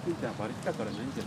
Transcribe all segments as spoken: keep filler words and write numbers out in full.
ついちゃんバレてたからないんじゃない？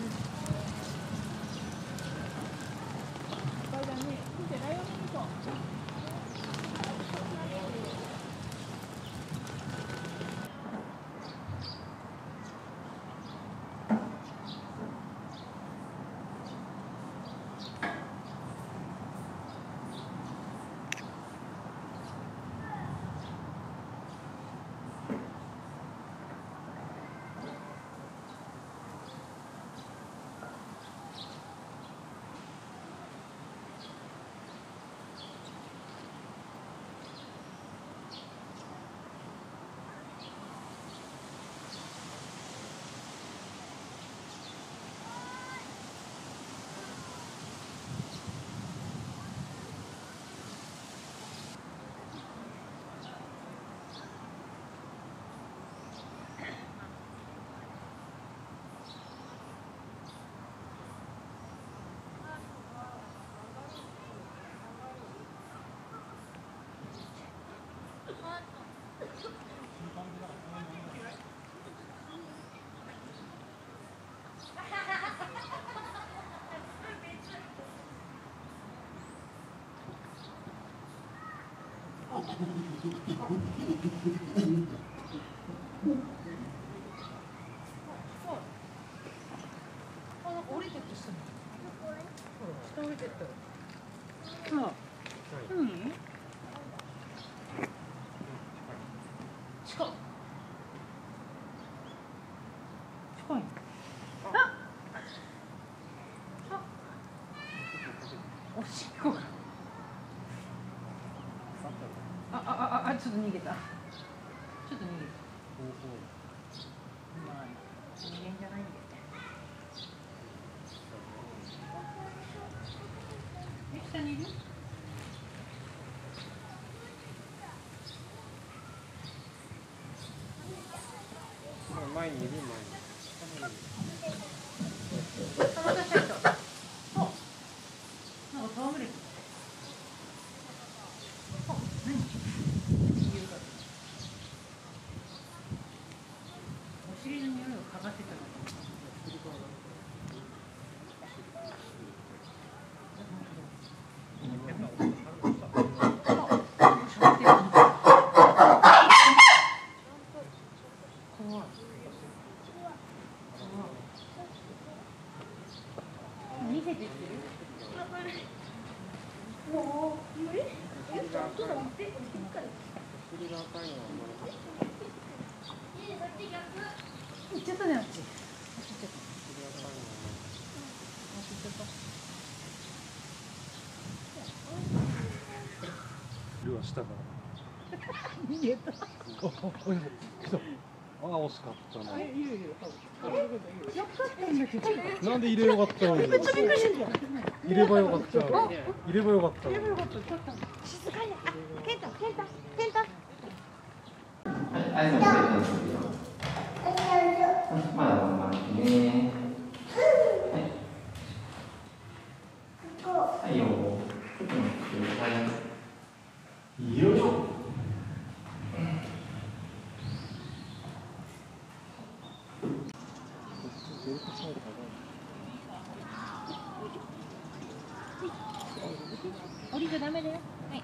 降りてってしたの。下降りてった。あ、何？近っ。近い。あ。あ。おしっこが。あ、あ、あ、あ、ちょっと逃げた。ちょっと逃げた。まあ、人間じゃないんだよね。下にいる？ 前にいる前に。 あ、また来た人。お、なんか戯れてる。あ、何？理由が。お尻の匂いを嗅がせたの。見せてってる？もう無理？ちょっと待って。行っちゃったね、あっち。 ルアー下から。 逃げた。 あ、来た。あ、惜しかったな。 いるいる。よかったんだけど。 なんで入れよかったのに。 めっちゃびっくりしてるじゃん。 入ればよかった。入ればよかった。 入ればよかった。静かに。あ、ケンタ、ケンタ、ケンタ。 はい、もう一回転するよ。まだまだね。はい。はいよ。よいしょ。 降りちゃダメだよ。はい。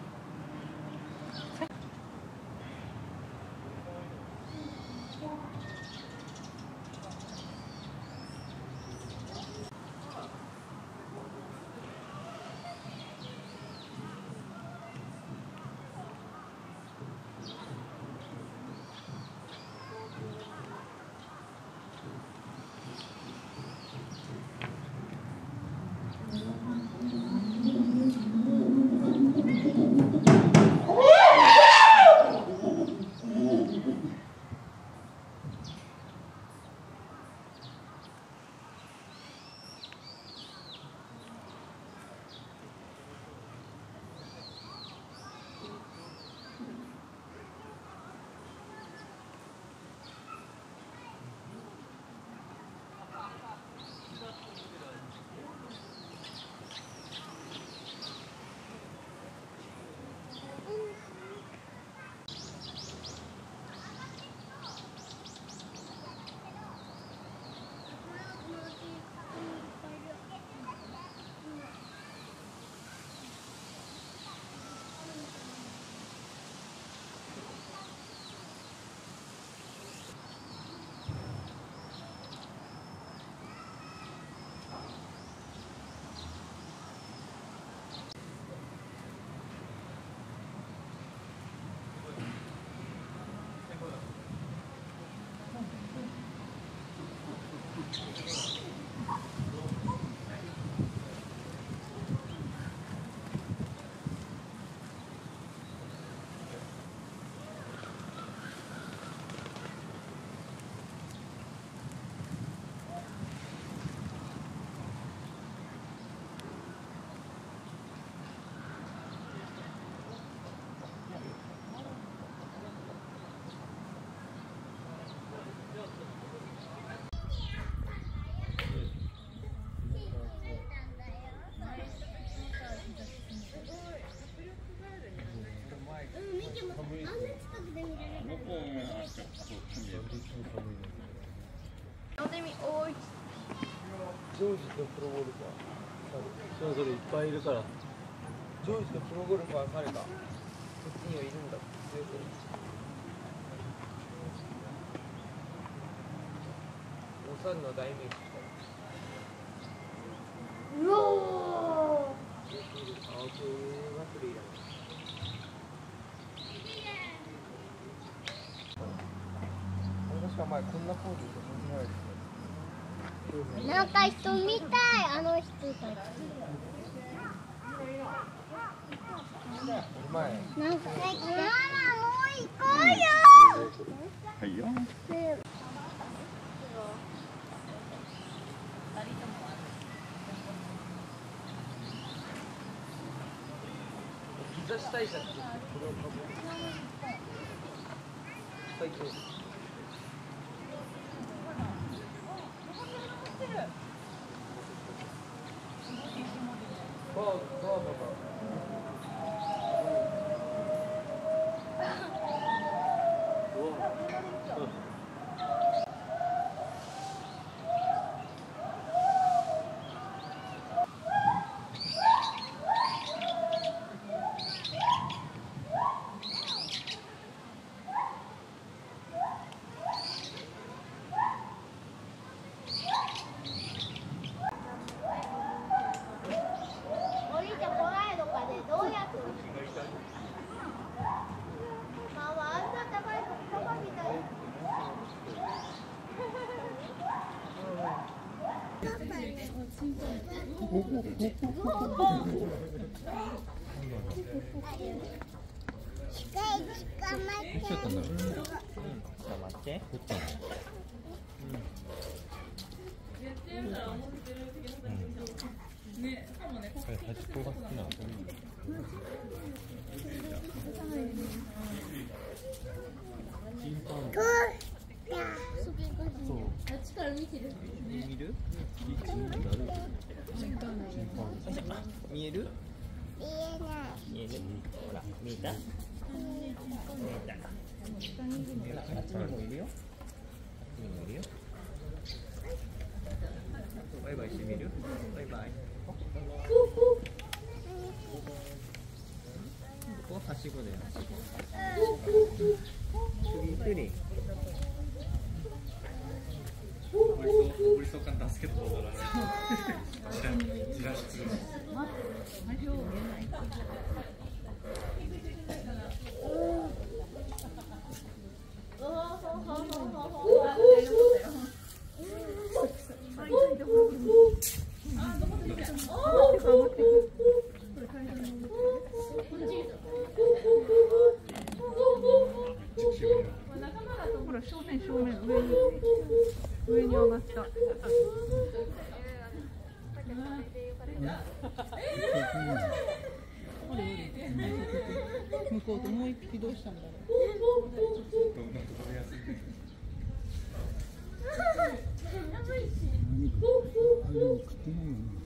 ジョージとプロゴルファー。それぞれいっぱいいるから。ジョージとプロゴルファー彼がこっちにはいるんだって強そう。おさんの代名詞。 うおー。 青く祭りだ。確か前こんなポーズでなんか人見たい、あの人たち。 前。 なんか、ママもう行こうよ。 はいよ。 日差し対策ってこれをかぶる。最強。バーバーバーバ見える？見えない。見える？ほら、見えた？見えた。あっちにもいるよ。あっちにもいるよ。バイバイしてみる？バイバイ。ここはしごだよ。はしご。ゆっくり。우리 속한 다섯 개 더 넣어라. 지랄, 지랄 시 ほら正面正面上に上に上がった。向こうともう一匹どうしたんだろう。